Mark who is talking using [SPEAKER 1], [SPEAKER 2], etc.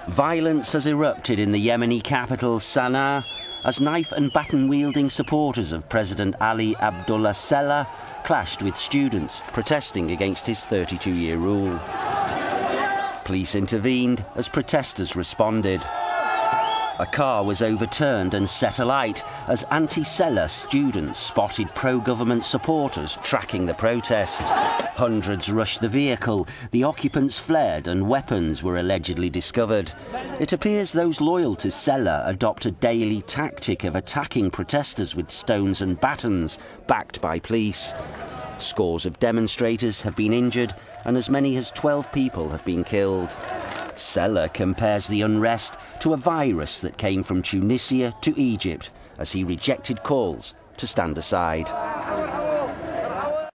[SPEAKER 1] Violence has erupted in the Yemeni capital, Sana'a, as knife and baton-wielding supporters of President Ali Abdullah Saleh clashed with students protesting against his 32-year rule. Police intervened as protesters responded. A car was overturned and set alight as anti-Saleh students spotted pro-government supporters tracking the protest. Hundreds rushed the vehicle, the occupants fled and weapons were allegedly discovered. It appears those loyal to Saleh adopt a daily tactic of attacking protesters with stones and batons, backed by police. Scores of demonstrators have been injured and as many as 12 people have been killed. Saleh compares the unrest to a virus that came from Tunisia to Egypt as he rejected calls to stand aside.